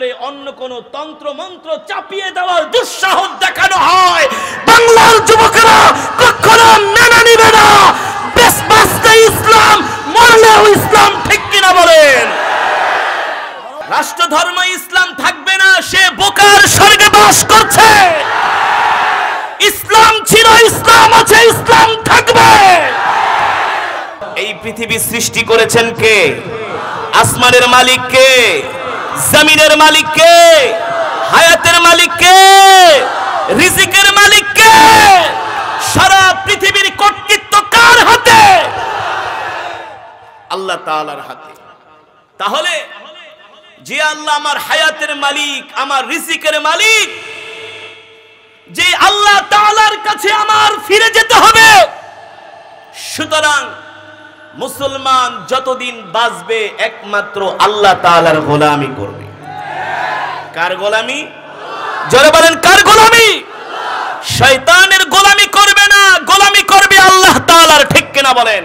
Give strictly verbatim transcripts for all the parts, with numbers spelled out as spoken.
করে অন্য কোন তন্ত্র মন্ত্র চাপিয়ে দেওয়ার দুঃসাহস দেখানো হয়, বাংলার যুবকেরা কখনো মেনে নিবে না। বেশ বাঁচতে ইসলাম, মরলেও ইসলাম, ঠিক কিনা বলেন? রাষ্ট্র ধর্ম ইসলাম থাকবে না, সে বোকার স্বর্গে বাস করছে। ইসলাম ছিল, ইসলাম আছে, ইসলাম থাকবে। এই পৃথিবী সৃষ্টি করেছেন কে? আসমানের মালিক কে? জমিনের মালিক কে? হায়াতের মালিক কে? রিজিকের মালিক কে? সারা পৃথিবীর কর্তৃত্ব কার হাতে? আল্লাহ তাআলার হাতে। তাহলে যে আল্লাহ আমার হায়াতের মালিক, আমার রিজিকের মালিক, যে আল্লাহ তাআলার কাছে আমার ফিরে যেতে হবে। সুতরাং মুসলমান যতদিন বাঁচবে একমাত্র আল্লাহ তাআলার গোলামি করবে। কার গোলামি? জোরে বলেন, কার গোলামি? শয়তানের গোলামি করবে না, গোলামি করবে আল্লাহ তাআলার, ঠিক কিনা বলেন?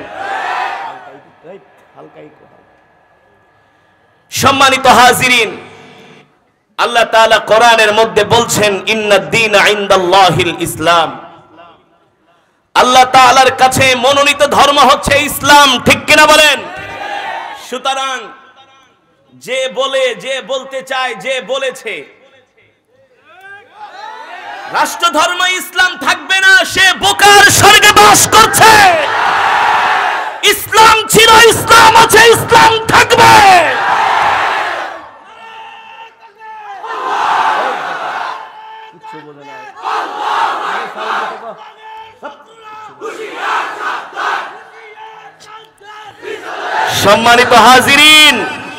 সম্মানিত হাজিরিন, আল্লাহ তাআলা কোরআনের মধ্যে বলছেন ইন্নাদ দীনা ইনদাল্লাহিল ইসলাম। আল্লাহ তাআলার কাছে মনোনীত ধর্ম হচ্ছে ইসলাম, ঠিক কিনা বলেন? সুতরাং যে বলে, যে বলতে চায়, যে বলেছে রাষ্ট্র ধর্ম ইসলাম থাকবে না, সে বোকার স্বর্গে বাস করছে। ইসলাম ছিল, ইসলাম আছে, ইসলাম থাকবে। সম্মানিত হাজিরিন,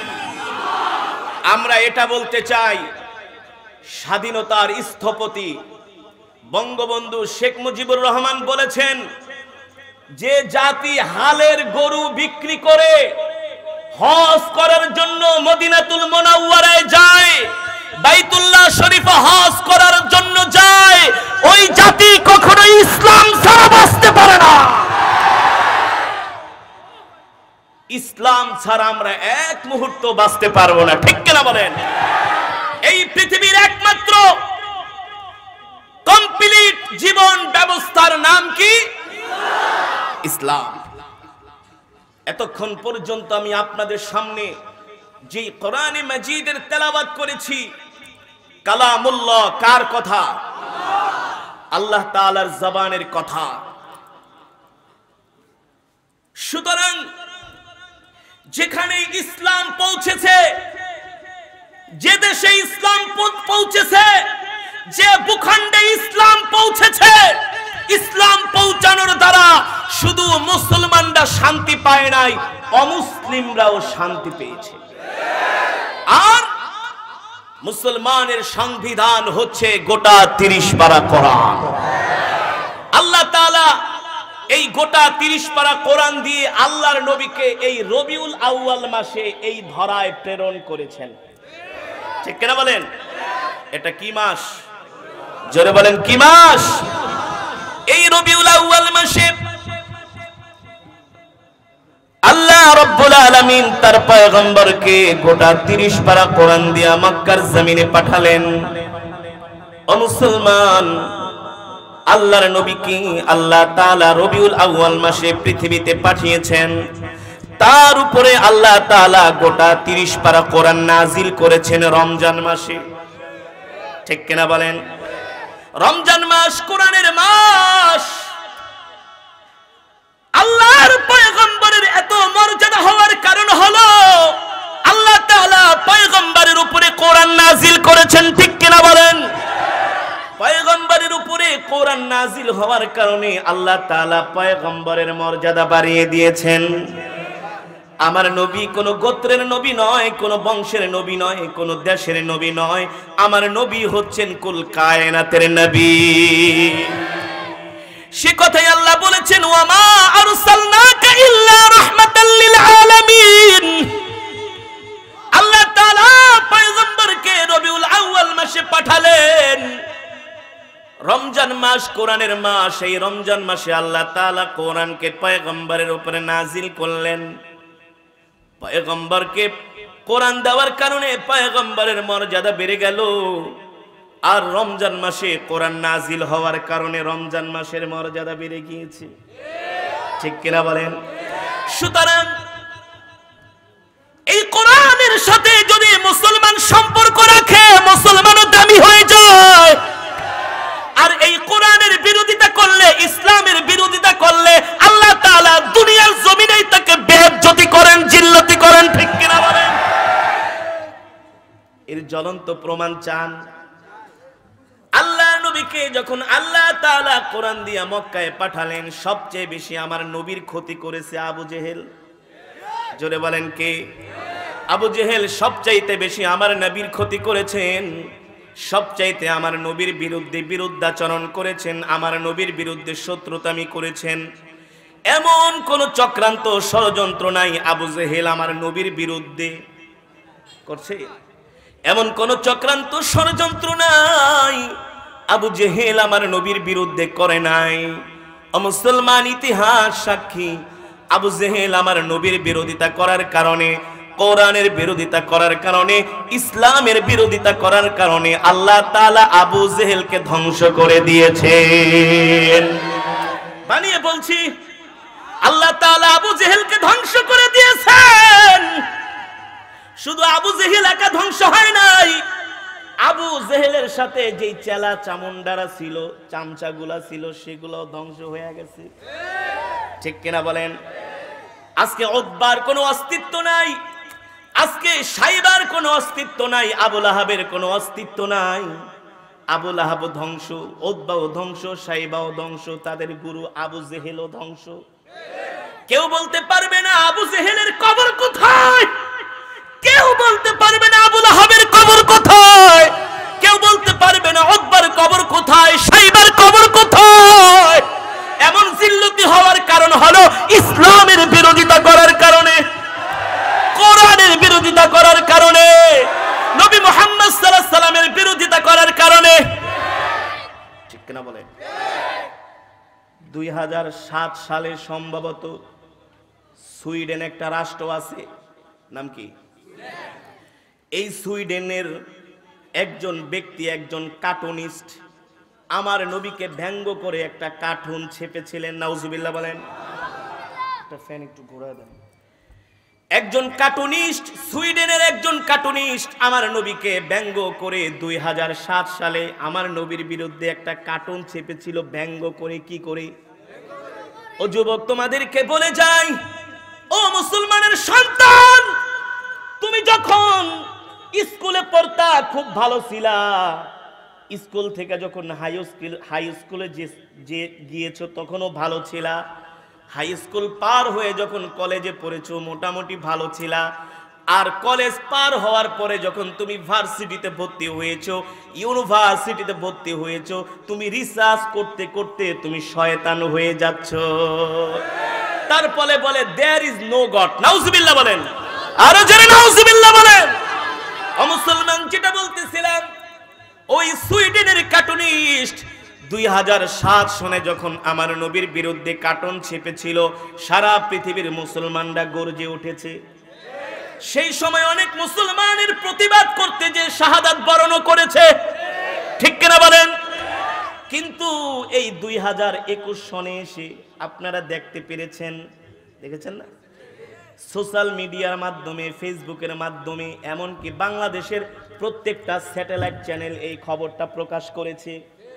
আমরা এটা বলতে চাই, স্বাধীনতার স্থপতি বঙ্গবন্ধু শেখ মুজিবুর রহমান বলেছেন, যে জাতি হালের গরু বিক্রি করে হজ করার জন্য মদিনাতুল মুনাওয়ারায় যায়, বাইতুল্লাহ শরীফে হজ করার জন্য যায়, ওই জাতি কখনো ইসলাম ছাড়া বাঁচতে পারে না। ইসলাম ছাড়া আমরা এক মুহূর্ত বাঁচতে পারবো না, ঠিক কিনা বলেন? এই পৃথিবীর একমাত্র কমপ্লিট জীবন ব্যবস্থার নাম কি? ইসলাম। এতক্ষণ পর্যন্ত আমি আপনাদের সামনে যে কোরআনে মাজিদের তেলাওয়াত করেছি, কালামুল্লাহ কার কথা? আল্লাহ তাআলার জবানের কথা। সুতরাং যেখানে ইসলাম পৌঁছেছে, যে দেশে ইসলাম পৌঁছেছে, যে ভূখণ্ডে ইসলাম পৌঁছেছে, ইসলাম পৌঁছানোর দ্বারা শুধু মুসলমানরা শান্তি পায় নাই, অমুসলিমরাও শান্তি পেয়েছে। আর মুসলমানের সংবিধান হচ্ছে গোটা তিরিশ পারা কোরআন। আল্লাহ তাআলা এই গোটা তিরিশ পারা কোরআন দিয়ে আল্লাহর নবীকে এই রবিউল আউয়াল মাসে এই ধরায় প্রেরণ করেছেন, ঠিক কিনা বলেন? এটা কি মাস? জোরে বলেন, কি মাস? এই রবিউল আউয়াল মাসে আল্লাহ রাব্বুল আলামিন তার পয়গম্বরকে গোটা তিরিশ পারা কোরআন দিয়ে মক্কার জমিনে পাঠালেন। ও মুসলমান, আল্লাহর নবীকে আল্লাহ তাআলা রবিউল আউয়াল মাসে পৃথিবীতে পাঠিয়েছেন। তার উপরে আল্লাহ তাআলা গোটা তিরিশ পারা কোরআন নাজিল করেছেন রমজান মাসে, ঠিক কিনা বলেন? রমজান মাস কোরআনের মাস। আল্লাহর পয়গম্বরের এত মর্যাদা হওয়ার কারণ হলো আল্লাহ তাআলা পয়গম্বরের উপরে কোরআন নাজিল করেছেন, ঠিক কিনা বলেন? পয়গম্বরের উপরে কোরআন নাজিল হওয়ার কারণে আল্লাহ তাআলা পয়গম্বরের মর্যাদা বাড়িয়ে দিয়েছেন। আমার নবী কোন গোত্রের নবী নয়, কোন বংশের নবী নয়, কোন দেশের নবী নয়। আমার নবী হচ্ছেন কুল কায়নাতের নবী। সে কথাই আল্লাহ বলেছেন, ওয়া মা আরসালনাকা ইল্লা রাহমাতাল লিল আলামিন। আল্লাহ তাআলা পয়গম্বরকে রবিউল আউয়াল মাসে পাঠালেন। রমজান মাস কোরআনের মাস। এই রমজান মাসে আল্লাহ তাআলা কোরআনকে পয়গম্বরের উপরে নাজিল করলেন। পয়গম্বরকে কোরআন দেওয়ার কারণে পয়গম্বরের মর্যাদা বেড়ে গেল, আর রমজান মাসে কোরআন নাজিল হওয়ার কারণে রমজান মাসের মর্যাদা বেড়ে গিয়েছে। ঠিক কিনা বলেন? সুতরাং এই কোরআনের সাথে যদি মুসলমান সম্পর্ক রাখে, মুসলমানও দামি হয়ে যায়। আর এই কোরআনের বিরোধিতা করলে, ইসলামের বিরোধিতা করলে আল্লাহ তাআলা দুনিয়ার জমিনেই তাকে বেইজ্জতি করেন, জিল্লতি করেন। ঠিক কিনা বলেন? এর জ্বলন্ত প্রমাণ চান? আল্লাহ নবীকে যখন আল্লাহ তাআলা কোরআন দিয়া মক্কায় পাঠালেন, সবচেয়ে বেশি আমার নবীর ক্ষতি করেছে আবু জেহেল। জোরে বলেন কে? আবু জেহেল সবচাইতে বেশি আমার নবীর ক্ষতি করেছেন, সবচাইতে আমার নবীর বিরুদ্ধে বিরুদ্ধাচরণ করেছেন, আমার নবীর বিরুদ্ধে শত্রুতামি করেছেন। এমন কোন চক্রান্ত ষড়যন্ত্র নাই আবু জেহেল আমার নবীর বিরুদ্ধে করছে, এমন কোন চক্রান্ত ষড়যন্ত্র নাই আবু জেহেল আমার নবীর বিরুদ্ধে করে নাই। মুসলমান ইতিহাস সাক্ষী, আবু জেহেল আমার নবীর বিরোধিতা করার কারণে, কোরআনের বিরোধিতা করার কারণে, ইসলামের বিরোধিতা করার কারণে আল্লাহ তাআলা আবু জেহেলকে ধ্বংস করে দিয়েছেন। বানিয়ে বলছি, আল্লাহ তাআলা আবু জেহেলকে ধ্বংস করে দিয়েছেন। শুধু আবু জেহেল একা ধ্বংস হয় নাই, আবু জেহেলের সাথে যেই চেলা চামুন্ডারা ছিল, চামচাগুলা ছিল, সেগুলো ধ্বংস হয়ে গেছে। ঠিক কিনা বলেন? আজকে উতবার কোনো অস্তিত্ব নাই, আজকে সাইবার কোনো অস্তিত্ব নাই, আবু লাহাবের কোনো অস্তিত্ব নাই। আবু লাহাব ধ্বংস, উতবাও ধ্বংস, সাইবাও ধ্বংস, তাদের গুরু আবু জেহেলও ধ্বংস। কেউ বলতে পারবে না আবু জেহেলের কবর কোথায়, কেউ বলতে পারবে না আবু লাহাবের কবর কোথায়, কেউ বলতে পারবে না উতবার কবর কোথায়, সাইবার কবর কোথায়। এমন জিল্লতি হওয়ার কারণ হলো ইসলামের বিরোধিতা করার কারণে, কোরআনের বিরোধিতা করার কারণে, নবী মুহাম্মদ সাল্লাল্লাহু আলাইহি সাল্লামের বিরোধিতা করার কারণে। ঠিক কিনা বলেন? দুই হাজার সাত সালে সম্ভবত সুইডেন একটা রাষ্ট্র আছে, নাম কি? এই সুইডেনের একজন ব্যক্তি, একজন কার্টুনিস্ট আমার নবীকে ব্যঙ্গ করে একটা কার্টুন ছেপেছিলেন। নাউজুবিল্লাহ বলেন। একটা ফ্যান একটু ঘোরা দেন। একজন কার্টুনিস্ট, সুইডেনের একজন কার্টুনিস্ট আমার নবীকে ব্যঙ্গ করে দুই হাজার সাত সালে আমার নবীর বিরুদ্ধে একটা কার্টুন ছেপেছিল, ব্যঙ্গ করে। কি করে? ও যুবক, তোমাদেরকে বলে যাই, ও মুসলমানের সন্তান, তুমি যখন স্কুলে পড়তা খুব ভালো ছিলা, স্কুল থেকে যখন হাই স্কুল হাই স্কুলে যে গিয়েছো তখনও ভালো ছিলা, হাই স্কুল পার হয়ে যখন কলেজে পড়েছো মোটামুটি ভালো ছিলা, আর কলেজ পার হওয়ার পরে যখন তুমি ভার্সিটিতে ভর্তি হয়েছো, ইউনিভার্সিটিতে ভর্তি হয়েছো, তুমি রিসার্চ করতে করতে তুমি শয়তান হয়ে যাচ্ছ। তারপরে বলে দেয়ার ইজ নো গড। নাউজুবিল্লাহ বলেন, আরো জোরে নাউজুবিল্লাহ বলেন। ও মুসলমান, যেটা বলতেছিলাম, ওই সুইডেনের কার্টুনিস্ট দুই হাজার সাত সনে যখন আমার নবীর বিরুদ্ধে কার্টুন ছেপেছিল, সারা পৃথিবীর মুসলমানরা গর্জে উঠেছে। সেই সময় অনেক মুসলমানের প্রতিবাদ করতে যে শাহাদাত বরণ করেছে। ঠিক কিনা বলেন? কিন্তু এই দুই হাজার একুশ সনে এসে আপনারা দেখতে পেরেছেন, দেখেছেন না, সোশ্যাল মিডিয়ার মাধ্যমে, ফেসবুকের মাধ্যমে, এমনকি বাংলাদেশের প্রত্যেকটা স্যাটেলাইট চ্যানেল এই খবরটা প্রকাশ করেছে।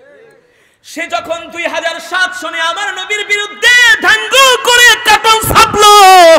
সে যখন দুই হাজার সাত সনে আমার নবীর বিরুদ্ধে ধাঙ্গু করে কার্টুন ছাপলো,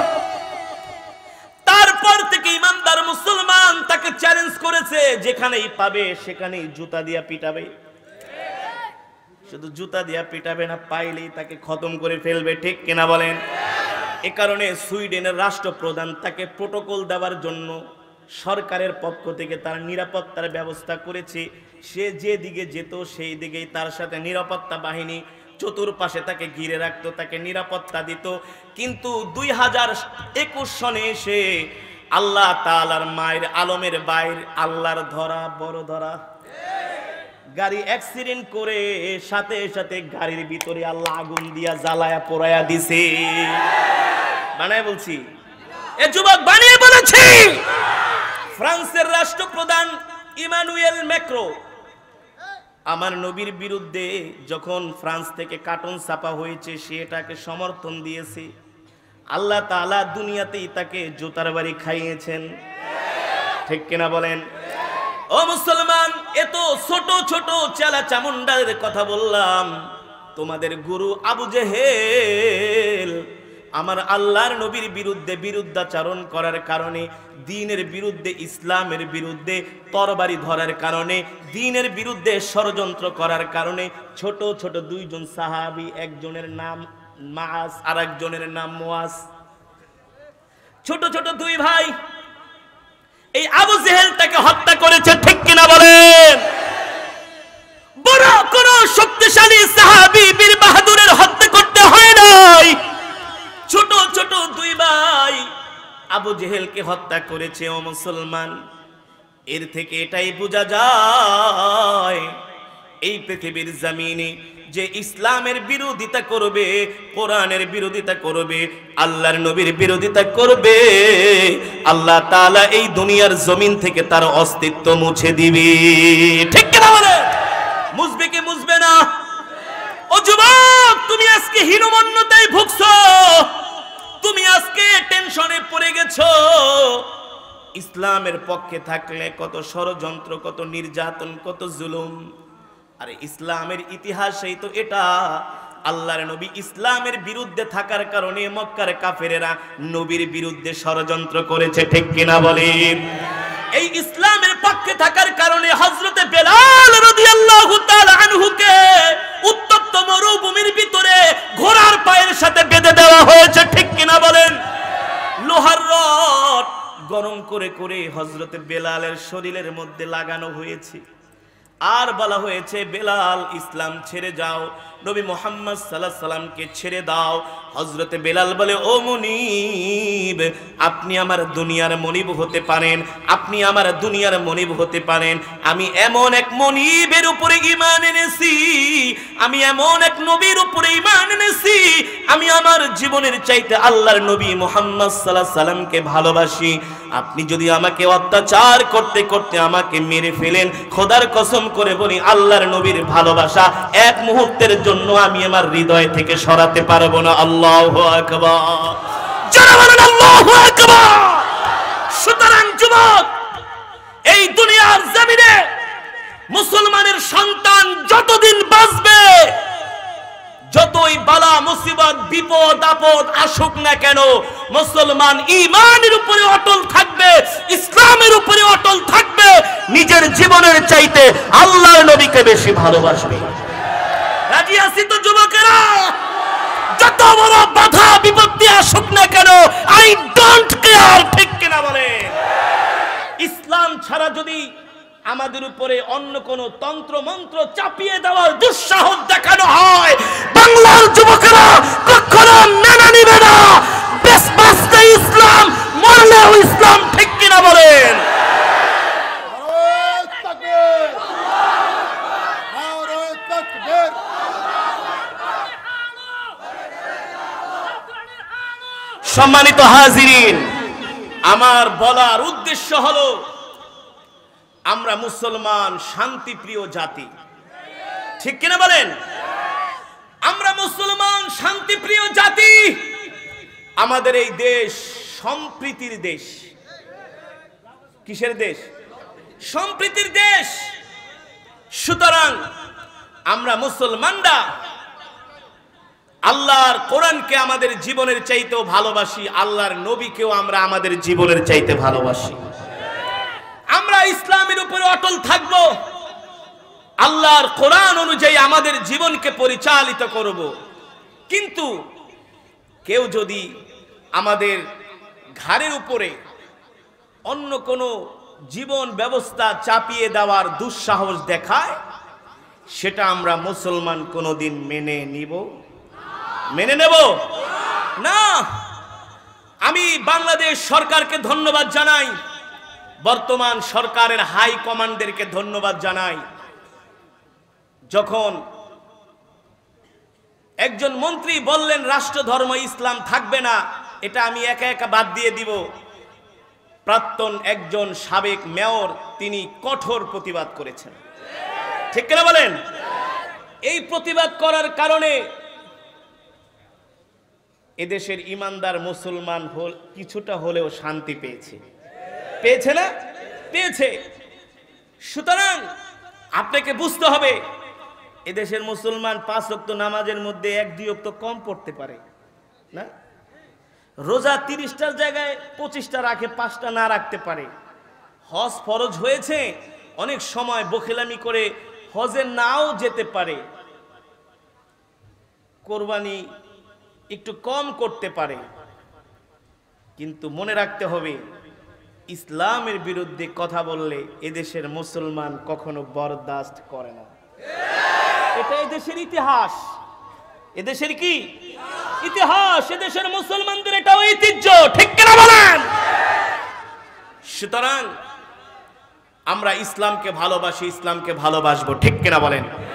তারপর থেকে ইমানদার মুসলমান তাকে চ্যালেঞ্জ করেছে, যেখানেই পাবে সেখানেই জুতা দিয়া পিটাবে। শুধু জুতা দিয়া পিটাবে না, পাইলেই তাকে খতম করে ফেলবে। ঠিক কিনা বলেন? এ কারণে সুইডেনের রাষ্ট্রপ্রধান তাকে প্রোটোকল দেওয়ার জন্য সরকারের পক্ষ থেকে তার নিরাপত্তার ব্যবস্থা করেছে। সে যে দিকে যেত সেই দিকেই তার সাথে নিরাপত্তা বাহিনী চতুর্পাশে তাকে ঘিরে রাখতো, তাকে নিরাপত্তা দিত। কিন্তু দুই হাজার একুশ সনে এসে আল্লাহ তাআলার মায়ের আলমের বাইর, আল্লাহর ধরা বড় ধরা, গাড়ি অ্যাক্সিডেন্ট করে সাথে সাথে গাড়ির ভিতরে আল্লাহ আগুন দিয়া জ্বালায়া পোড়ায়া দিছে। বানায় বলছি, এ যুবক বানিয়ে বলেছি। ফ্রান্সের রাষ্ট্রপ্রধান ইমানুয়েল ম্যাক্রো আমার নবীর বিরুদ্ধে যখন ফ্রান্স থেকে কার্টুন ছাপা হয়েছে সে এটাকে সমর্থন দিয়েছে। আল্লাহ তাআলা দুনিয়াতেই তাকে জুতার বাড়ি খাইয়েছেন, ঠিক কিনা বলেন? ও মুসলমান, এত ছোট ছোট চেলা চামুন্ডার কথা বললাম, তোমাদের গুরু আবু জেহেল আমার আল্লাহর নবীর বিরুদ্ধে বিরুদ্ধাচারণ করার কারণে, দ্বীনের বিরুদ্ধে, ইসলামের বিরুদ্ধে তরবারি ধরার কারণে, দ্বীনের বিরুদ্ধে ষড়যন্ত্র করার কারণে ছোট ছোট দুইজন সাহাবী, একজনের নাম মাস আর একজনের নাম মুয়াজ, ছোট ছোট দুই ভাই এই আবু জেহেল তাকে হত্যা করেছে, ঠিক কিনা বলেন? বড় কোন শক্তিশালী সাহাবী বীর বাহাদুরের হত্যা করতে হয় নাই, ছোট ছোট দুই ভাই আবু জেহেলকে হত্যা করেছে। ও মুসলমান, এর থেকে এটাই বোঝা যায় এই পৃথিবীর জমিনে যে ইসলামের বিরোধিতা করবে, কোরআনের বিরোধিতা করবে, আল্লাহর নবীর বিরোধিতা করবে, আল্লাহ তাআলা এই দুনিয়ার জমিন থেকে তার অস্তিত্ব মুছে দিবে, ঠিক কিনা বলে? মুছবে কি মুছবে না? ও যুবক, তুমি আজকে হীনমন্যতায় ভুগছো, তুমি আজকে টেনশনে পড়ে গেছো। ইসলামের পক্ষে থাকলে কত ষড়যন্ত্র, কত নির্যাতন, কত জুলুম। আরে ইসলামের ইতিহাসেই তো এটা। আল্লাহর নবী ইসলামের বিরুদ্ধে থাকার কারণে মক্কার কাফেরেরা নবীর বিরুদ্ধে ষড়যন্ত্র করেছে, ঠিক কিনা বলেন? এই ইসলামের পক্ষে থাকার কারণে হযরতে বেলাল রাদিয়াল্লাহু তাআলা আনহুকে উত্তপ্ত মরুভূমির ভিতরে ঘোড়ার পায়ের সাথে বেঁধে দেওয়া হয়েছে, ঠিক কিনা বলেন? লোহার রড গরম করে করে হযরতে বেলালের শরীরের মধ্যে লাগানো হয়েছে, আর বলা হয়েছে বেলাল ইসলাম ছেড়ে যাও, নবী মুহাম্মদ সাল্লাল্লাহু আলাইহি সাল্লামকে ছেড়ে দাও। হযরতে বেলাল বলে, ও মুনিব, আপনি আমার দুনিয়ার মনিব হতে পারেন, আপনি আমার দুনিয়ার মনিব হতে পারেন। আমি এমন এক মনিবের উপরে ঈমান এনেছি, আমি এমন এক নবীর উপরে ঈমান এনেছি, আমি আমার জীবনের চাইতে আল্লাহর নবী মুহাম্মদ সাল্লাল্লাহু আলাইহি সাল্লামকে ভালোবাসি। আপনি যদি আমাকে অত্যাচার করতে করতে আমাকে মেরে ফেলেন, খোদার কসম করে বলি আল্লাহর নবীর ভালোবাসা এক মুহূর্তের জন্য আমি আমার হৃদয় থেকে সরাতে পারবো না। আল্লাহু আকবার, যারা বলেন আল্লাহু আকবার। সুতরাং যুবক, এই দুনিয়ার জমিনে মুসলমানের সন্তান যতদিন বাঁচবে, যতই বালা মুসিবত বিপদ আপদ আসুক না কেন, মুসলমান ঈমানের উপরে অটল থাকবে, ইসলামের উপরে অটল থাকবে, নিজের জীবনের চাইতে আল্লাহর নবীকে বেশি ভালোবাসবে। রাজি আছি তো যুবকেরা? যত বড় বাধা বিপত্তি আসুক না কেন, আই ডোন্ট কেয়ার, ঠিক কিনা বলে? ইসলাম ছাড়া যদি আমাদের উপরে অন্য কোন তন্ত্র মন্ত্র চাপিয়ে দেওয়ার দুঃসাহস দেখানো হয়, বাংলার যুবকেরা কখনো মেনে নিবে না। বেশ বাঁচতে ইসলাম, মরলেও ইসলাম, ঠিক কিনা বলেন? সম্মানিত হাজিরিন, আমার বলার উদ্দেশ্য হলো আমরা মুসলমান শান্তিপ্রিয় জাতি, ঠিক কিনা বলেন? আমরা মুসলমান শান্তিপ্রিয় জাতি, আমাদের এই দেশ সম্প্রীতির দেশ। কিসের দেশ? সম্প্রীতির দেশ। সুতরাং আমরা মুসলমানরা আল্লাহর কোরআনকে আমাদের জীবনের চাইতেও ভালোবাসি, আল্লাহর নবীকেও আমরা আমাদের জীবনের চাইতে ভালোবাসি। আমরা ইসলামের উপরে অটল থাকব, আল্লাহর কোরআন অনুযায়ী আমাদের জীবনকে পরিচালিত করব। কিন্তু কেউ যদি আমাদের ঘাড়ের উপরে অন্য কোনো জীবন ব্যবস্থা চাপিয়ে দেওয়ার দুঃসাহস দেখায়, সেটা আমরা মুসলমান কোনোদিন মেনে নিব মেনে নেব না। আমি বাংলাদেশ সরকারকে ধন্যবাদ জানাই, বর্তমান সরকারের হাই কমান্ডারকে ধন্যবাদ জানাই। যখন একজন মন্ত্রী বললেন রাষ্ট্র ধর্ম ইসলাম থাকবে না, এটা আমি একা একা বাদ দিয়ে দিব, প্রাক্তন একজন সাবেক মেয়র তিনি কঠোর প্রতিবাদ করেছেন, ঠিক কিনা বলেন? এই প্রতিবাদ করার কারণে এদেশের ইমানদার মুসলমান হল কিছুটা হলেও শান্তি পেয়েছে, পেয়েছে না? পেয়েছে। সুতরাং আপনাকে বুঝতে হবে এদেশের মুসলমান পাঁচ ওয়াক্ত নামাজের মধ্যে এক দুই ওয়াক্ত কম পড়তে পারে না, রোজা তিরিশটার জায়গায় পঁচিশটা রাখে, পাঁচটা না রাখতে পারে। হজ ফরজ হয়েছে, অনেক সময় বখিলামি করে হজে নাও যেতে পারে, কোরবানি একটু কম করতে পারে। কিন্তু মনে রাখতে হবে ইসলামের বিরুদ্ধে কথা বললে এদেশের মুসলমান কখনো বরদাস্ত করে না। এটা এদেশের ইতিহাস, এদেশের কি ইতিহাস, এদেশের মুসলমানদের এটা ঐতিহ্য, ঠিক কিনা বলেন? সুতরাং আমরা ইসলামকে ভালোবাসি, ইসলামকে ভালোবাসবো, ঠিক কিনা বলেন?